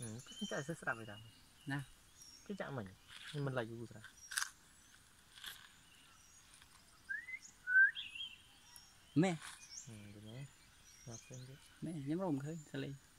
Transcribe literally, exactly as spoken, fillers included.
ចាក់ស្រាប់ទៅណាគេចាក់មិញមិនឡាយយូរស្រាប់ម៉ែហ្នឹងណាផ្សេងទៀតម៉ែខ្ញុំរំឃើញស្លេ